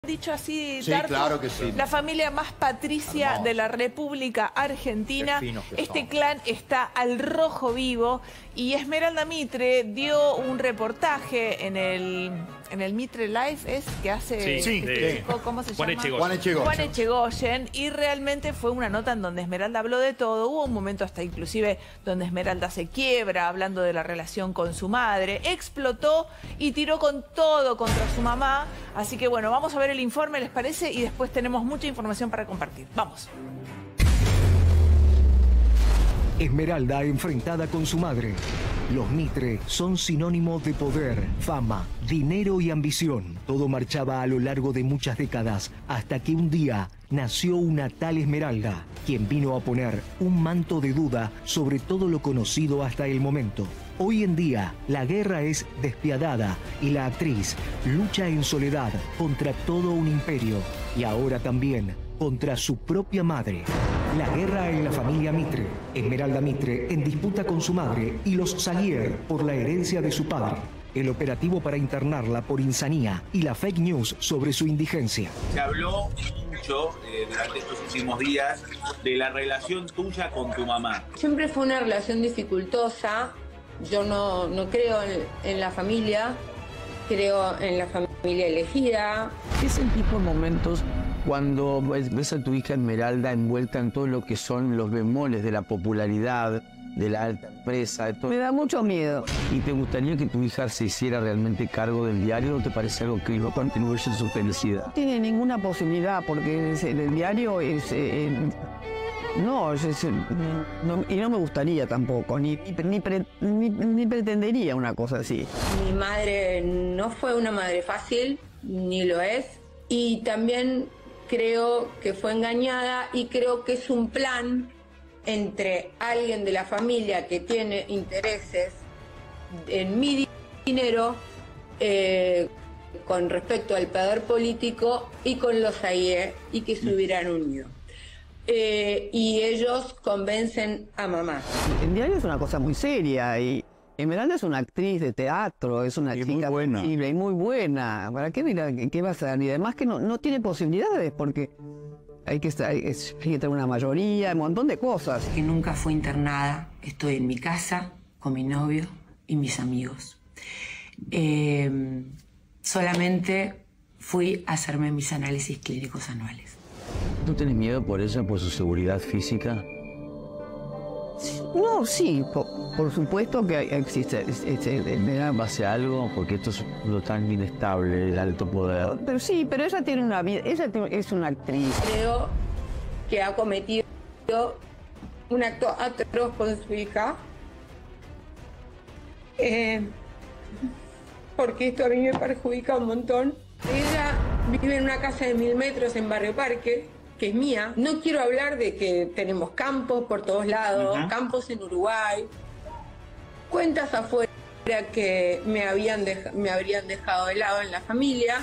Dicho así, Sí, Dardo, claro que sí. la familia más patricia Hermoso. de la República Argentina. Qué finos que Este son. clan está al rojo vivo y Esmeralda Mitre dio un reportaje en el Mitre Live, es que hace Sí, chico, ¿cómo se Juan llama? Echegoyen. Juan Echegoyen. Juan Echegoyen, y realmente fue una nota en donde Esmeralda habló de todo. Hubo un momento hasta inclusive donde Esmeralda se quiebra hablando de la relación con su madre, explotó y tiró con todo contra su mamá. Así que bueno, vamos a ver el informe, ¿les parece? Y después tenemos mucha información para compartir. Vamos. Esmeralda enfrentada con su madre. Los Mitre son sinónimo de poder, fama, dinero y ambición. Todo marchaba a lo largo de muchas décadas, hasta que un día nació una tal Esmeralda, quien vino a poner un manto de duda sobre todo lo conocido hasta el momento. Hoy en día, la guerra es despiadada y la actriz lucha en soledad contra todo un imperio y ahora también contra su propia madre. La guerra en la familia Mitre. Esmeralda Mitre en disputa con su madre y los Saguier por la herencia de su padre. El operativo para internarla por insanía y la fake news sobre su indigencia. Se habló mucho durante estos últimos días de la relación tuya con tu mamá. Siempre fue una relación dificultosa. Yo no creo en la familia, creo en la familia elegida. ¿Qué sentís por momentos cuando ves a tu hija Esmeralda envuelta en todo lo que son los bemoles de la popularidad, de la alta empresa, de todo? Me da mucho miedo. ¿Y te gustaría que tu hija se hiciera realmente cargo del diario o te parece algo que no contribuye a su felicidad? No tiene ninguna posibilidad porque el diario es... no, y no me gustaría tampoco, ni pretendería una cosa así. Mi madre no fue una madre fácil, ni lo es. Y también creo que fue engañada y creo que es un plan entre alguien de la familia que tiene intereses en mi dinero con respecto al poder político y con los AIE y que se hubieran unido. Y ellos convencen a mamá. El diario es una cosa muy seria y Esmeralda es una actriz de teatro, es una chica sensible y muy buena. ¿Para qué dirá qué va a hacer? Y además que no tiene posibilidades porque hay que tener una mayoría, un montón de cosas. Que nunca fue internada, estoy en mi casa con mi novio y mis amigos. Solamente fui a hacerme mis análisis clínicos anuales. ¿Tú tienes miedo por ella, por su seguridad física? No, sí, por supuesto que existe. ¿En base a algo? Porque esto es lo tan inestable, el alto poder. Pero sí, pero ella tiene una vida, es una actriz. Creo que ha cometido un acto atroz con su hija. Porque esto a mí me perjudica un montón. Ella vive en una casa de 1000 metros en Barrio Parque, que es mía. No quiero hablar de que tenemos campos por todos lados, campos en Uruguay, cuentas afuera que me habrían dejado de lado en la familia.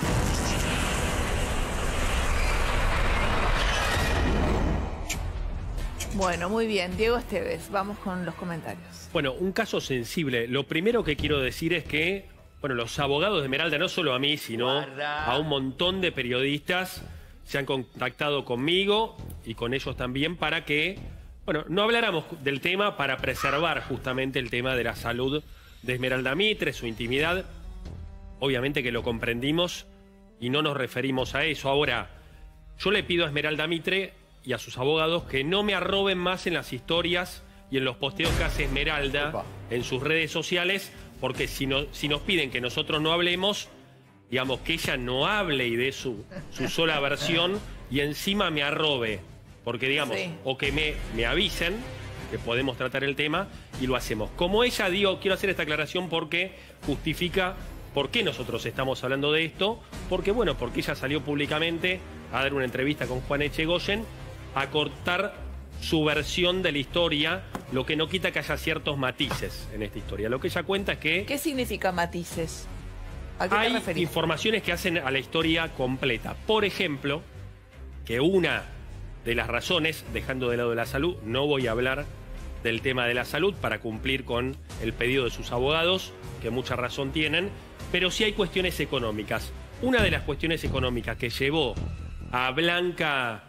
Bueno, muy bien. Diego Esteves, vamos con los comentarios. Bueno, un caso sensible. Lo primero que quiero decir es que, bueno, los abogados de Esmeralda, no solo a mí, sino a un montón de periodistas, se han contactado conmigo y con ellos también para que, bueno, no habláramos del tema para preservar justamente el tema de la salud de Esmeralda Mitre, su intimidad. Obviamente que lo comprendimos y no nos referimos a eso. Ahora, yo le pido a Esmeralda Mitre y a sus abogados que no me arroben más en las historias y en los posteos que hace Esmeralda en sus redes sociales, porque si nos piden que nosotros no hablemos, digamos, que ella no hable y dé su sola versión y encima me arrobe. Porque, digamos, o que me avisen que podemos tratar el tema y lo hacemos. Como ella, digo, quiero hacer esta aclaración porque justifica por qué nosotros estamos hablando de esto. Porque, bueno, porque ella salió públicamente a dar una entrevista con Juan Echegoyen a cortar su versión de la historia, lo que no quita que haya ciertos matices en esta historia. Lo que ella cuenta es que... ¿Qué significa matices? ¿A qué te hay referís? informaciones que hacen a la historia completa. Por ejemplo, que una de las razones, dejando de lado la salud, no voy a hablar del tema de la salud para cumplir con el pedido de sus abogados, que mucha razón tienen, pero sí hay cuestiones económicas. una de las cuestiones económicas que llevó a Blanca...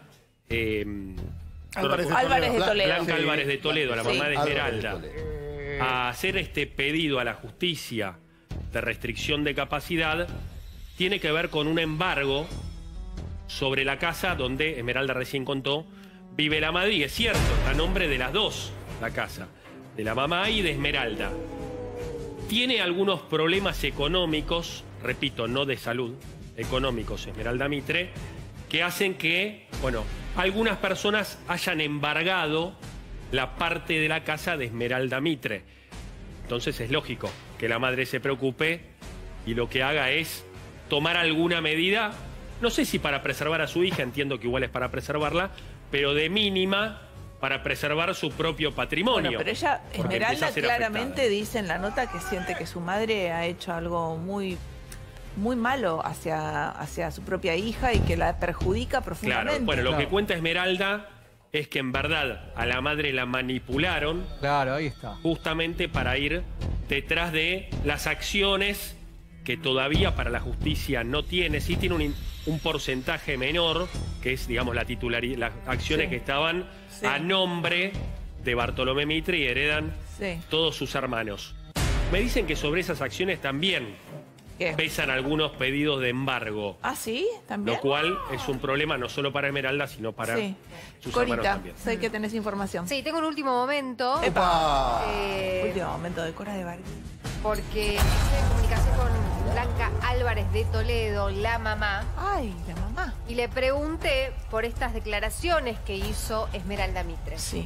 Álvarez de Toledo. Blanca Álvarez de Toledo, la mamá de Álvarez Esmeralda, de Toledo, a hacer este pedido a la justicia de restricción de capacidad, tiene que ver con un embargo sobre la casa donde, Esmeralda recién contó, vive la madre. Y es cierto, está a nombre de las dos, la casa, de la mamá y de Esmeralda. Tiene algunos problemas económicos, repito, no de salud, económicos, Esmeralda Mitre, que hacen que, bueno, algunas personas hayan embargado la parte de la casa de Esmeralda Mitre. Entonces es lógico que la madre se preocupe y lo que haga es tomar alguna medida, no sé si para preservar a su hija, entiendo que igual es para preservarla, pero de mínima para preservar su propio patrimonio. Bueno, pero ella, Esmeralda, claramente dice en la nota que siente que su madre ha hecho algo muy malo hacia su propia hija y que la perjudica profundamente. Claro, bueno, lo que cuenta Esmeralda es que en verdad a la madre la manipularon. Claro, ahí está. Justamente para ir detrás de las acciones que todavía para la justicia no tiene. Sí tiene un porcentaje menor, que es, digamos, la titularidad, las acciones que estaban a nombre de Bartolomé Mitre y heredan todos sus hermanos. Me dicen que sobre esas acciones también pesan algunos pedidos de embargo. ¿Ah, sí? ¿También? Lo cual es un problema no solo para Esmeralda, sino para sus hermanos también. Sé que tenés información. Sí, tengo un último momento. ¡Epa! Último momento de Cora de Barqui. Porque estoy en comunicación con Blanca Álvarez de Toledo, la mamá. Ay, la mamá. Y le pregunté por estas declaraciones que hizo Esmeralda Mitre. Sí.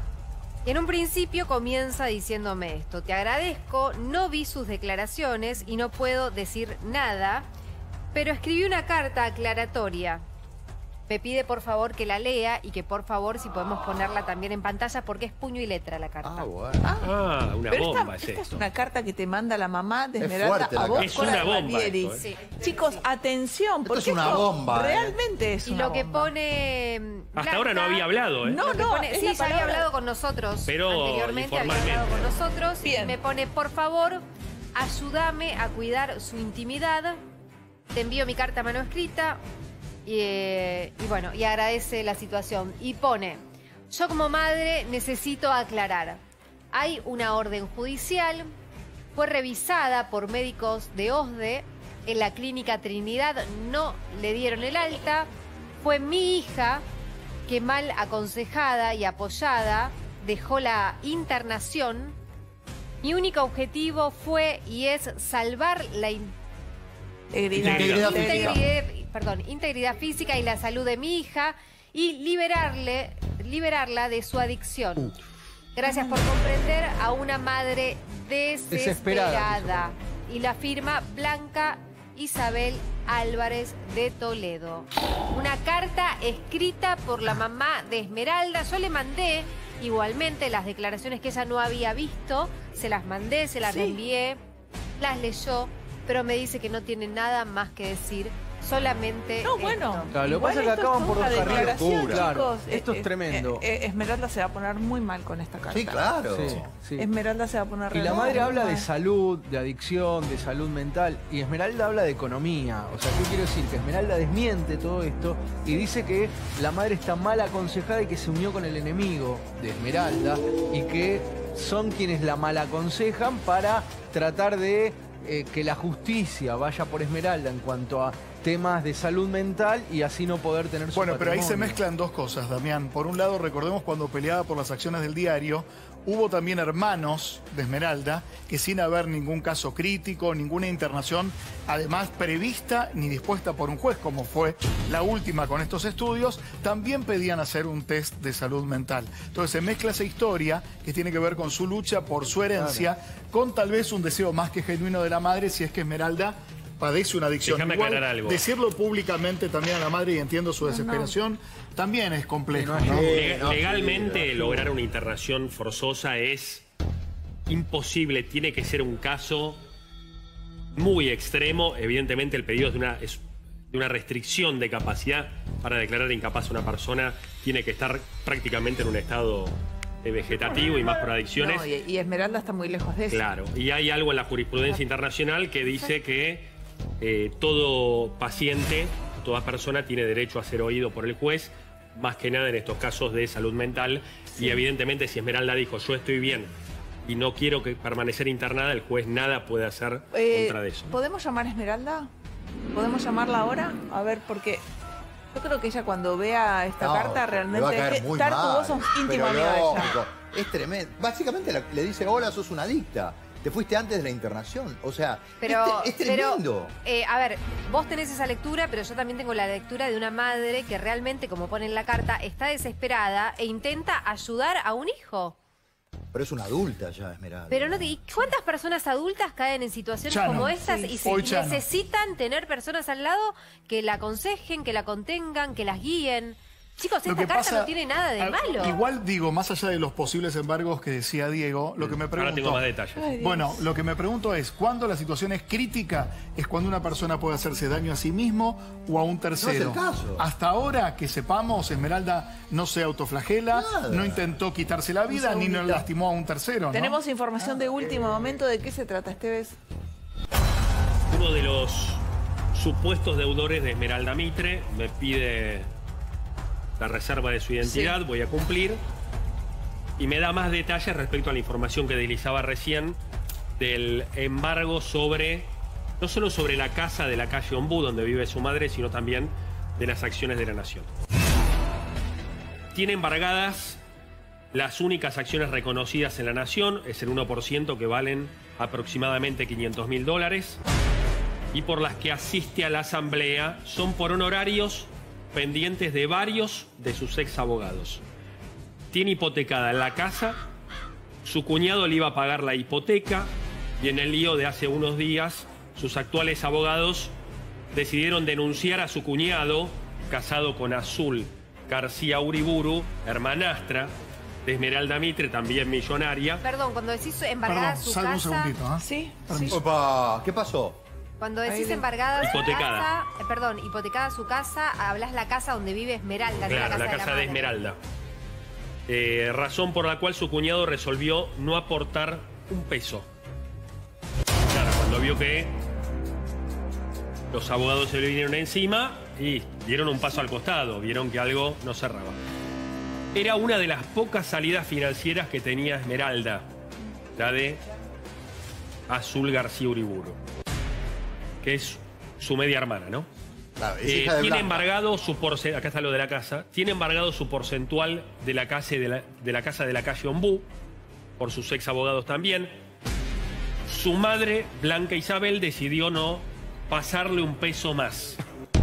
Y en un principio comienza diciéndome esto: te agradezco, no vi sus declaraciones y no puedo decir nada, pero escribí una carta aclaratoria. Me pide por favor que la lea y que por favor si podemos ponerla también en pantalla porque es puño y letra la carta. Ah, bueno. Una pero bomba esta es es una carta que te manda la mamá de Esmeralda a vos. Es una bomba esto, Sí. Chicos, atención, porque es una bomba. Realmente es y una lo que bomba. pone Hasta Blanca, ahora no había hablado, ¿eh? No, lo que no, pone, es sí, la ya había palabra. hablado con nosotros. Pero anteriormente había hablado con nosotros. Bien. Y me pone, por favor, ayúdame a cuidar su intimidad. Te envío mi carta manuscrita. Y bueno, y agradece la situación. Y pone, yo como madre necesito aclarar. Hay una orden judicial, fue revisada por médicos de OSDE, en la clínica Trinidad no le dieron el alta. Fue mi hija que mal aconsejada y apoyada dejó la internación. Mi único objetivo fue y es salvar la integridad física y la salud de mi hija y liberarla de su adicción. Gracias por comprender a una madre desesperada. Y la firma Blanca Isabel Álvarez de Toledo. Una carta escrita por la mamá de Esmeralda. Yo le mandé igualmente las declaraciones que ella no había visto. Se las mandé, se las reenvié, las leyó, pero me dice que no tiene nada más que decir. Solamente bueno. Claro, lo que pasa es que acaban por dos carriles. Claro, Chicos, esto es tremendo. Esmeralda se va a poner muy mal con esta carta. Sí, claro. Sí. Esmeralda se va a poner Y re la mal. madre habla de salud, de adicción, de salud mental. Y Esmeralda habla de economía. O sea, ¿qué quiero decir? Que Esmeralda desmiente todo esto y dice que la madre está mal aconsejada y que se unió con el enemigo de Esmeralda y que son quienes la mal aconsejan para tratar de que la justicia vaya por Esmeralda en cuanto a temas de salud mental y así no poder tener su Bueno, pero ahí se patrimonio. mezclan dos cosas, Damián. Por un lado, recordemos cuando peleaba por las acciones del diario, hubo también hermanos de Esmeralda que sin haber ningún caso crítico, ninguna internación, además prevista ni dispuesta por un juez, como fue la última con estos estudios, también pedían hacer un test de salud mental. Entonces se mezcla esa historia que tiene que ver con su lucha por su herencia, con tal vez un deseo más que genuino de la madre, si es que Esmeralda padece una adicción. Déjame Igual, aclarar algo. decirlo públicamente también a la madre, y entiendo su desesperación, también es complejo. ¿no? Legalmente lograr una internación forzosa es imposible. Tiene que ser un caso muy extremo. Evidentemente el pedido es de una restricción de capacidad. Para declarar incapaz a una persona tiene que estar prácticamente en un estado vegetativo y más por adicciones. No, y Esmeralda está muy lejos de eso. Claro, y hay algo en la jurisprudencia internacional que dice que todo paciente, toda persona tiene derecho a ser oído por el juez, más que nada en estos casos de salud mental. Sí. Y evidentemente si Esmeralda dijo yo estoy bien y no quiero permanecer internada, el juez nada puede hacer contra de eso. ¿Podemos llamar a Esmeralda? ¿Podemos llamarla ahora? A ver, porque yo creo que ella cuando vea esta carta realmente... vos sos íntimo amigo de ella. Es tremendo. Básicamente le dice, hola, sos una adicta. Te fuiste antes de la internación. O sea, es tremendo. A ver, vos tenés esa lectura, pero yo también tengo la lectura de una madre que realmente, como pone en la carta, está desesperada e intenta ayudar a un hijo. Pero es una adulta ya, Esmeralda. Pero no, ¿y cuántas personas adultas caen en situaciones como estas y necesitan tener personas al lado que la aconsejen, que la contengan, que las guíen? Chicos, esta carta no tiene nada de malo. Igual digo, más allá de los posibles embargos que decía Diego, lo que me pregunto... Ahora tengo más detalles. Bueno, lo que me pregunto es, ¿cuándo la situación es crítica? ¿Es cuando una persona puede hacerse daño a sí mismo o a un tercero? No es el caso. Hasta ahora, que sepamos, Esmeralda no se autoflagela, no intentó quitarse la vida, ni no lastimó a un tercero, ¿no? Tenemos información de último momento. ¿De qué se trata, Esteves? Uno de los supuestos deudores de Esmeralda Mitre me pide la reserva de su identidad, voy a cumplir, y me da más detalles respecto a la información que deslizaba recién del embargo sobre, no solo sobre la casa de la calle Ombú, donde vive su madre, sino también de las acciones de la Nación. Tiene embargadas las únicas acciones reconocidas en la Nación, es el 1% que valen aproximadamente $500.000, y por las que asiste a la asamblea son por honorarios pendientes de varios de sus ex abogados. Tiene hipotecada la casa, su cuñado le iba a pagar la hipoteca y en el lío de hace unos días sus actuales abogados decidieron denunciar a su cuñado, casado con Azul García Uriburu, hermanastra de Esmeralda Mitre, también millonaria. Perdón, cuando decís embargada su casa... un segundito, ¿eh? Sí. Opa, ¿qué pasó? Cuando decís embargada su casa, hipotecada su casa, hablas la casa donde vive Esmeralda. Claro, la casa de Esmeralda. Razón por la cual su cuñado resolvió no aportar un peso. Claro, cuando vio que los abogados se le vinieron encima y dieron un paso al costado, vieron que algo no cerraba. Era una de las pocas salidas financieras que tenía Esmeralda, la de Azul García Uriburu, que es su media hermana, ¿no? Claro, es hija de tiene Blanca. embargado su porcentaje, acá está lo de la casa, tiene embargado su porcentual de la casa de la calle Ombú, por sus ex abogados también. Su madre, Blanca Isabel, decidió no pasarle un peso más.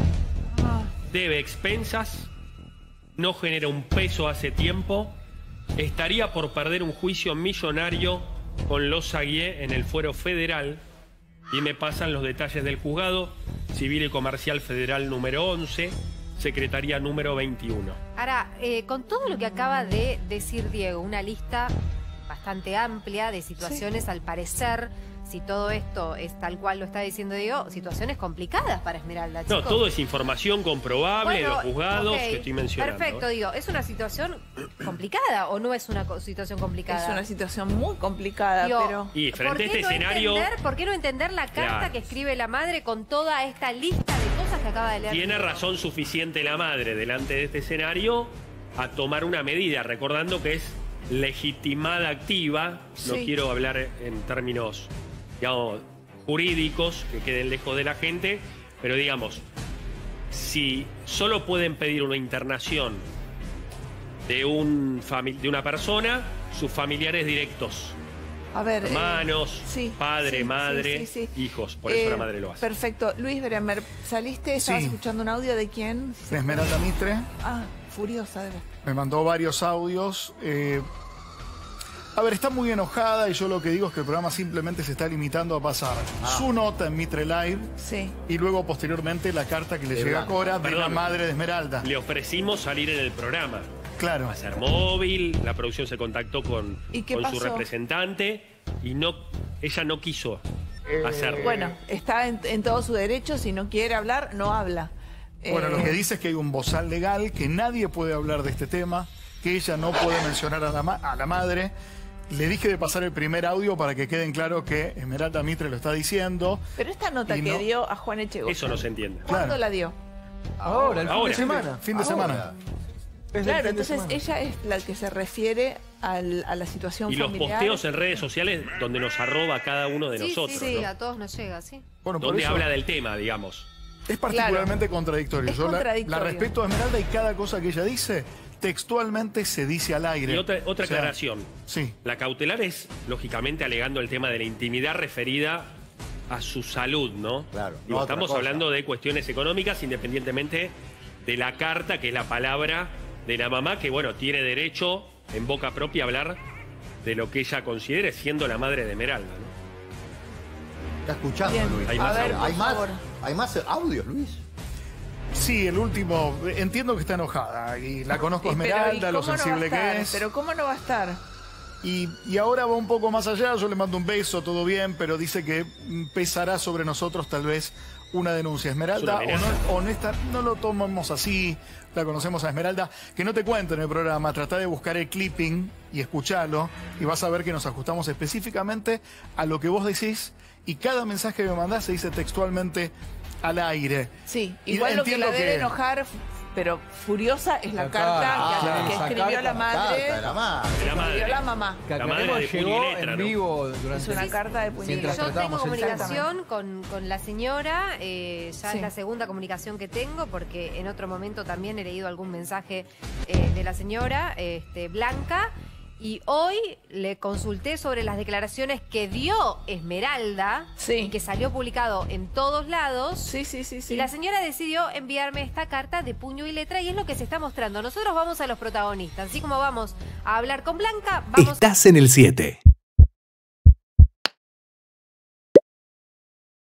Debe expensas, no genera un peso hace tiempo, estaría por perder un juicio millonario con los Aguié en el fuero federal. Y me pasan los detalles del juzgado civil y comercial federal número 11, secretaría número 21. Ahora, con todo lo que acaba de decir Diego, una lista bastante amplia de situaciones, al parecer, si todo esto es tal cual lo está diciendo Diego, situaciones complicadas para Esmeralda, chicos. No, todo es información comprobable de los juzgados que estoy mencionando. Perfecto, digo, ¿es una situación complicada o no es una situación complicada? Es una situación muy complicada, Digo, pero... Y frente a este escenario... ¿Por qué no entender la carta que escribe la madre con toda esta lista de cosas que acaba de leer? Tiene razón suficiente la madre delante de este escenario a tomar una medida, recordando que es legitimada activa, no quiero hablar en términos, digamos, jurídicos que queden lejos de la gente, pero digamos, si solo pueden pedir una internación de una persona, sus familiares directos. A ver, hermanos, padre, madre, hijos. Por eso la madre lo hace. Perfecto. Luis Bremer, ¿saliste? ¿Estabas escuchando un audio de quién? De Esmeralda Mitre. Ah, furiosa. Me mandó varios audios. A ver, está muy enojada y yo lo que digo es que el programa simplemente se está limitando a pasar su nota en Mitre Live y luego posteriormente la carta que le llega a Cora de la madre de Esmeralda. Le ofrecimos salir en el programa. Claro. Va a ser móvil, la producción se contactó con su representante y ella no quiso hacerlo. Bueno, está en todo su derecho, si no quiere hablar, no habla. Bueno, lo que dice es que hay un bozal legal, que nadie puede hablar de este tema, que ella no puede mencionar a la madre. Le dije de pasar el primer audio para que queden claro que Esmeralda Mitre lo está diciendo. Pero esta nota que dio a Juan Echegoyen, eso no se entiende. ¿Cuándo la dio? Ahora, el fin de semana. Fin de semana. Claro, entonces ella es la que se refiere a la situación familiar. Y los posteos en redes sociales donde nos arroba cada uno de nosotros. Sí, ¿no? a todos nos llega, sí. Bueno, donde habla del tema, digamos. Es particularmente contradictorio. Yo la respeto a Esmeralda y cada cosa que ella dice textualmente se dice al aire. Y otra aclaración. Sí. La cautelar es, lógicamente, alegando el tema de la intimidad referida a su salud, ¿no? Claro. Digo, estamos hablando de cuestiones económicas, independientemente de la carta, que es la palabra de la mamá, que, bueno, tiene derecho en boca propia a hablar de lo que ella considere siendo la madre de Esmeralda, ¿no? Está escuchando, Bien. Luis. ¿Hay más audios, Luis? Sí, el último. Entiendo que está enojada y la conozco a Esmeralda, lo sensible que es. Pero ¿cómo no va a estar? Y ahora va un poco más allá, yo le mando un beso, todo bien, pero dice que pesará sobre nosotros tal vez una denuncia. Esmeralda, no lo tomamos así, la conocemos a Esmeralda. Que no te cuento en el programa, tratá de buscar el clipping y escucharlo y vas a ver que nos ajustamos específicamente a lo que vos decís y cada mensaje que me mandás se dice textualmente al aire. Sí, igual lo que la debe enojar, pero furiosa, es la carta que escribió la madre. La madre. La mamá. La madre llegó de en vivo Es una carta de puño y letra. Yo tengo comunicación con la señora, ya es la segunda comunicación que tengo, porque en otro momento también he leído algún mensaje de la señora Blanca. Y hoy le consulté sobre las declaraciones que dio Esmeralda y que salió publicado en todos lados. Y la señora decidió enviarme esta carta de puño y letra y es lo que se está mostrando. Nosotros vamos a los protagonistas. Así como vamos a hablar con Blanca, vamos... Estás en el 7.